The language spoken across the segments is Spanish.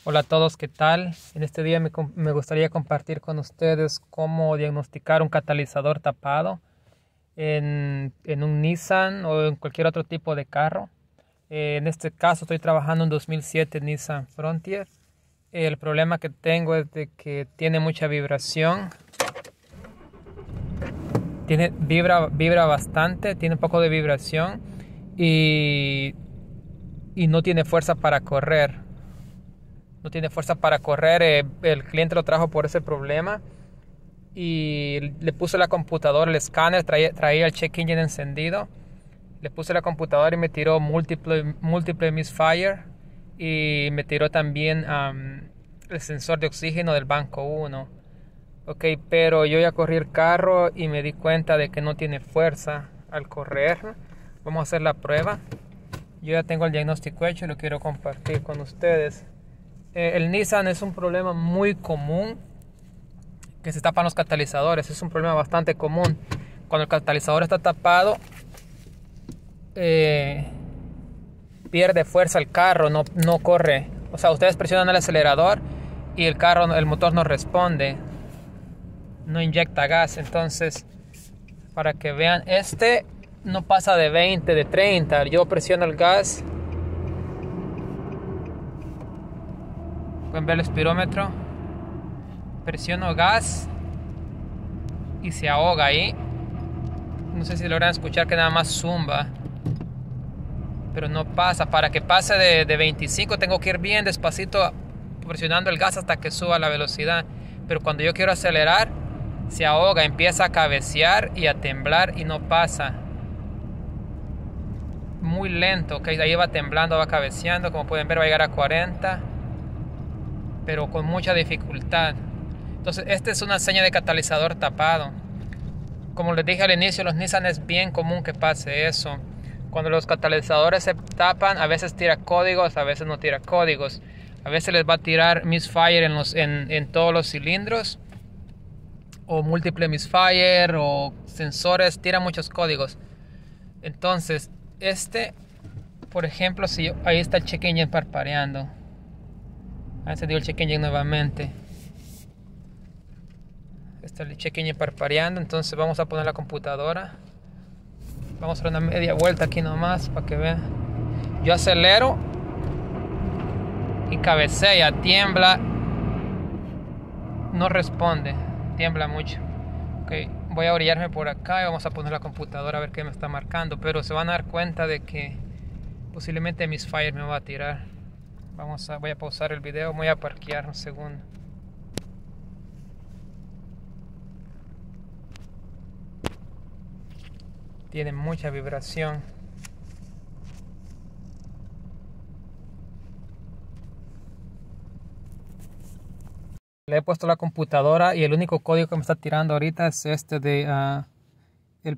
Hola a todos, ¿qué tal? En este día me gustaría compartir con ustedes cómo diagnosticar un catalizador tapado en un Nissan o en cualquier otro tipo de carro. En este caso estoy trabajando en 2007 Nissan Frontier. El problema que tengo es de que tiene mucha vibración. Vibra bastante, tiene un poco de vibración y no tiene fuerza para correr. No tiene fuerza para correr. El cliente lo trajo por ese problema y le puse la computadora, el escáner, traía el check engine encendido. Le puse la computadora y me tiró múltiple misfire y me tiró también el sensor de oxígeno del banco 1. Ok, pero yo ya corrí el carro y me di cuenta de que no tiene fuerza al correr. Vamos a hacer la prueba. Yo ya tengo el diagnóstico hecho y lo quiero compartir con ustedes. El Nissan es un problema muy común que se tapan los catalizadores. Es un problema bastante común. Cuando el catalizador está tapado, pierde fuerza el carro, no corre. O sea, ustedes presionan el acelerador y el motor no responde, no inyecta gas. Entonces, para que vean, este no pasa de 20, de 30. Yo presiono el gas. Pueden ver el espirómetro. Presiono gas y se ahoga ahí. No sé si logran escuchar que nada más zumba, pero no pasa. Para que pase de 25 tengo que ir bien despacito presionando el gas hasta que suba la velocidad. Pero cuando yo quiero acelerar, se ahoga, empieza a cabecear y a temblar y no pasa. Muy lento, ok, ahí va temblando, va cabeceando. Como pueden ver, va a llegar a 40, pero con mucha dificultad. Entonces, esta es una seña de catalizador tapado. Como les dije al inicio, los Nissan es bien común que pase eso. Cuando los catalizadores se tapan, a veces tira códigos, a veces no tira códigos. A veces les va a tirar misfire en todos los cilindros, o múltiple misfire, o sensores, tira muchos códigos. Entonces, por ejemplo, ahí está el check engine parpadeando. Ahí se dio el check engine nuevamente. Está el check engine parpadeando. Entonces vamos a poner la computadora. Vamos a dar una media vuelta aquí nomás para que vean. Yo acelero y cabecea, tiembla, no responde, tiembla mucho. Okay, voy a orillarme por acá y vamos a poner la computadora a ver qué me está marcando. Pero se van a dar cuenta de que posiblemente misfire me va a tirar. Voy a pausar el video, voy a parquear un segundo. Tiene mucha vibración. Le he puesto la computadora y el único código que me está tirando ahorita es este de el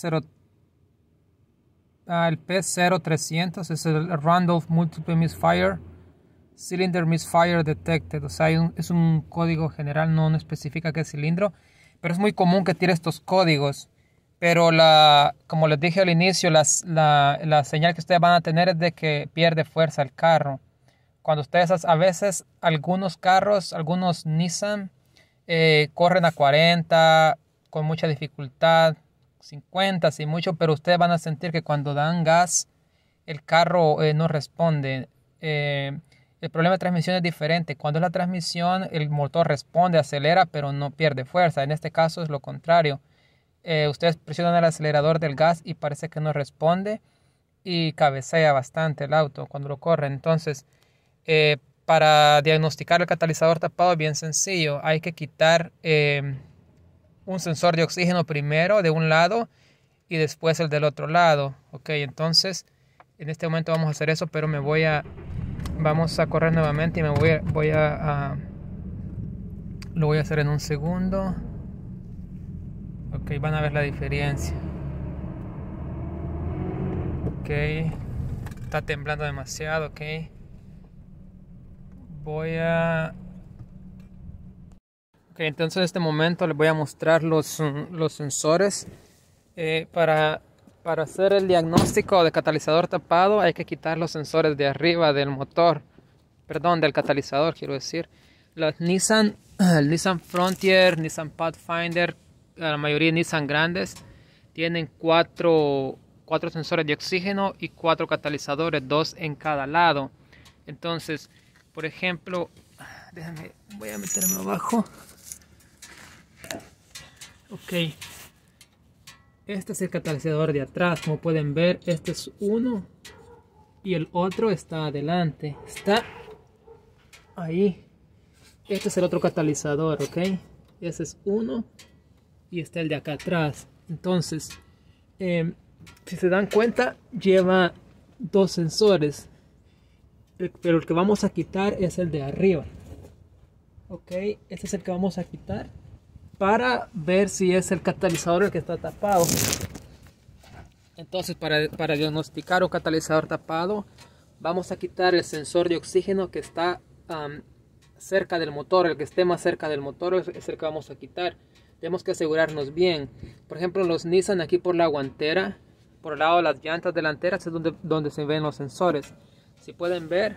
P0300. Es el Randolph Multiple Misfire Cylinder Misfire Detected. O sea, es un código general, no especifica qué cilindro, pero es muy común que tire estos códigos. Pero como les dije al inicio, la señal que ustedes van a tener es de que pierde fuerza el carro. Cuando ustedes, a veces, algunos carros, algunos Nissan, corren a 40 con mucha dificultad, 50 sin mucho, pero ustedes van a sentir que cuando dan gas, el carro no responde. El problema de transmisión es diferente. Cuando es la transmisión, el motor responde, acelera, pero no pierde fuerza. En este caso es lo contrario. Ustedes presionan el acelerador del gas y parece que no responde y cabecea bastante el auto cuando lo corren. Entonces, para diagnosticar el catalizador tapado es bien sencillo. Hay que quitar un sensor de oxígeno primero de un lado y después el del otro lado. Ok, entonces en este momento vamos a hacer eso, pero vamos a correr nuevamente y lo voy a hacer en un segundo. Ok, van a ver la diferencia. Ok, está temblando demasiado. Ok, entonces en este momento les voy a mostrar los sensores. Para hacer el diagnóstico de catalizador tapado hay que quitar los sensores de arriba del motor. perdón, del catalizador quiero decir. Los Nissan, el Nissan Frontier, Nissan Pathfinder, la mayoría de Nissan grandes tienen cuatro sensores de oxígeno y 4 catalizadores, 2 en cada lado. Entonces, por ejemplo, déjame, voy a meterme abajo. Ok, este es el catalizador de atrás, como pueden ver, este es uno y el otro está adelante, está ahí. Este es el otro catalizador, ok, ese es uno y está el de acá atrás. Entonces, si se dan cuenta, lleva 2 sensores, pero el que vamos a quitar es el de arriba. Ok, este es el que vamos a quitar para ver si es el catalizador el que está tapado. Entonces, para diagnosticar un catalizador tapado, vamos a quitar el sensor de oxígeno que está cerca del motor. El que esté más cerca del motor es el que vamos a quitar. Tenemos que asegurarnos bien. Por ejemplo, los Nissan, aquí por la guantera, por el lado de las llantas delanteras, es donde se ven los sensores. Si pueden ver,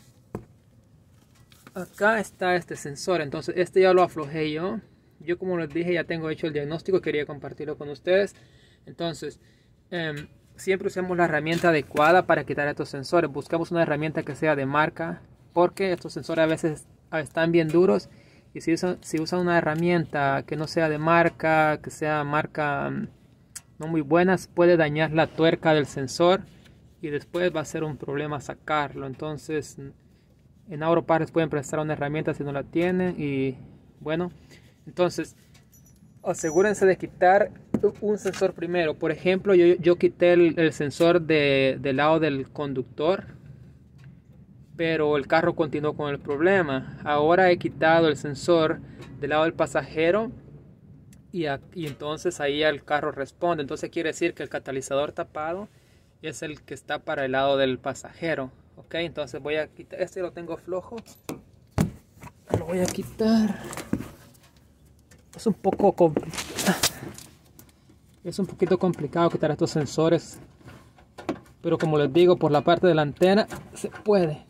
acá está este sensor. Entonces este ya lo aflojé yo. Yo, como les dije, ya tengo hecho el diagnóstico, quería compartirlo con ustedes. Entonces, siempre usemos la herramienta adecuada para quitar estos sensores. Buscamos una herramienta que sea de marca, porque estos sensores a veces están bien duros. Y si usan una herramienta que no sea de marca, que sea marca no muy buena, puede dañar la tuerca del sensor y después va a ser un problema sacarlo. Entonces, en Auroparts pueden prestar una herramienta si no la tienen. Y bueno, entonces asegúrense de quitar un sensor primero. Por ejemplo, yo quité el sensor del lado del conductor, pero el carro continuó con el problema. Ahora he quitado el sensor del lado del pasajero y entonces ahí el carro responde. Entonces quiere decir que el catalizador tapado es el que está para el lado del pasajero. Ok, entonces voy a quitar, este lo tengo flojo, lo voy a quitar. Es un poquito complicado quitar estos sensores, pero como les digo, por la parte delantera se puede.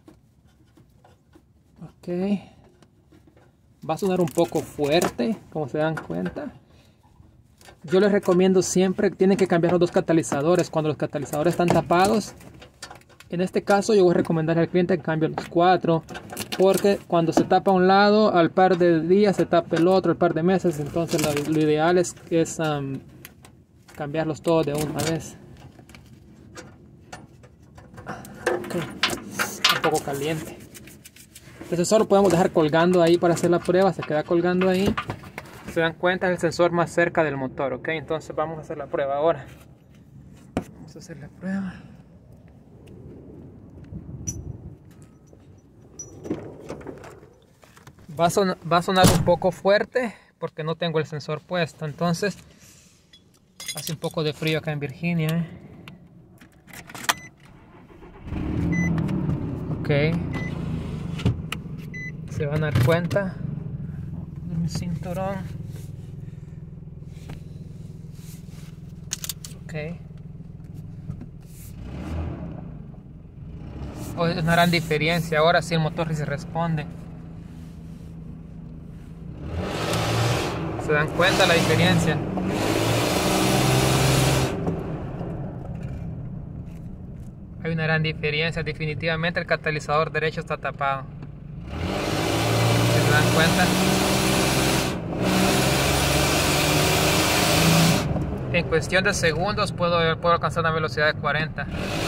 Ok, va a sonar un poco fuerte, como se dan cuenta. Yo les recomiendo siempre, tienen que cambiar los 2 catalizadores cuando los catalizadores están tapados. En este caso yo voy a recomendar al cliente que cambie los 4, porque cuando se tapa un lado, al par de días se tapa el otro, al par de meses. Entonces lo ideal es cambiarlos todos de una vez. Okay. Un poco caliente. El sensor lo podemos dejar colgando ahí para hacer la prueba. Se queda colgando ahí. Se dan cuenta, es el sensor más cerca del motor. Ok, entonces vamos a hacer la prueba ahora. Vamos a hacer la prueba. Va a sonar un poco fuerte porque no tengo el sensor puesto. Entonces hace un poco de frío acá en Virginia. Ok, se van a dar cuenta de mi cinturón. Ok, es una gran diferencia. Ahora sí el motor se responde. ¿Se dan cuenta la diferencia? Hay una gran diferencia. Definitivamente el catalizador derecho está tapado. ¿Se dan cuenta? En cuestión de segundos puedo alcanzar una velocidad de 40.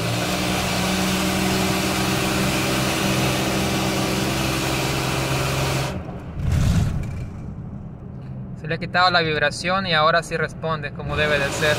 Se le ha quitado la vibración y ahora sí responde como debe de ser.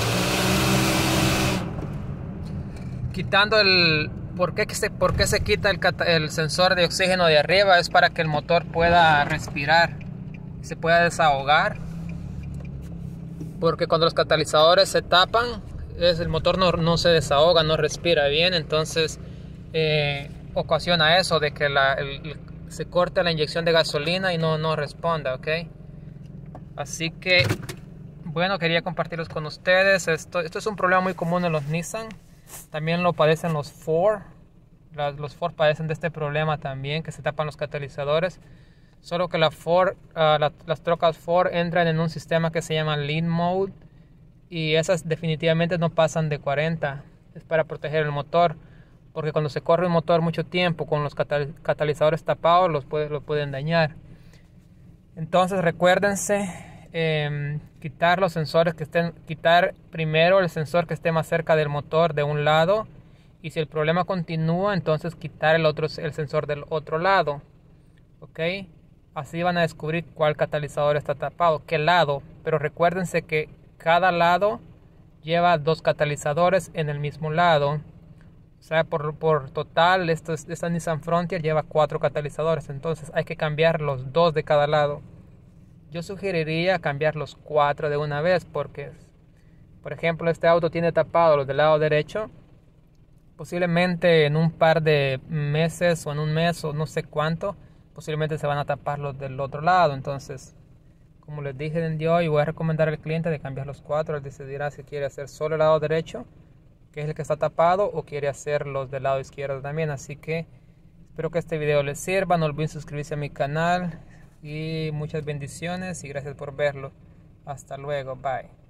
Quitando el... ¿Por qué se quita el sensor de oxígeno de arriba? Es para que el motor pueda respirar, se pueda desahogar. Porque cuando los catalizadores se tapan, el motor no se desahoga, no respira bien. Entonces ocasiona eso de que se corte la inyección de gasolina y no responda, ¿ok? Así que, bueno, quería compartirlos con ustedes. Esto es un problema muy común en los Nissan. También lo padecen los Ford. Los Ford padecen de este problema también, que se tapan los catalizadores. Solo que las trocas Ford entran en un sistema que se llama Lean Mode. Y esas definitivamente no pasan de 40. Es para proteger el motor. Porque cuando se corre un motor mucho tiempo con los catalizadores tapados, los pueden dañar. Entonces recuérdense quitar los sensores quitar primero el sensor que esté más cerca del motor de un lado. Y si el problema continúa, entonces quitar el sensor del otro lado. ¿Ok? Así van a descubrir cuál catalizador está tapado, qué lado. Pero recuérdense que cada lado lleva 2 catalizadores en el mismo lado. O sea, por total, esta Nissan Frontier lleva 4 catalizadores. Entonces hay que cambiar los 2 de cada lado. Yo sugeriría cambiar los 4 de una vez. Porque, por ejemplo, este auto tiene tapado los del lado derecho. Posiblemente en un par de meses o en un mes o no sé cuánto, posiblemente se van a tapar los del otro lado. Entonces, como les dije desde hoy, voy a recomendar al cliente de cambiar los 4. Él decidirá si quiere hacer solo el lado derecho, que es el que está tapado, o quiere hacer los del lado izquierdo también. Así que espero que este video les sirva. No olviden suscribirse a mi canal y muchas bendiciones y gracias por verlo. Hasta luego, bye.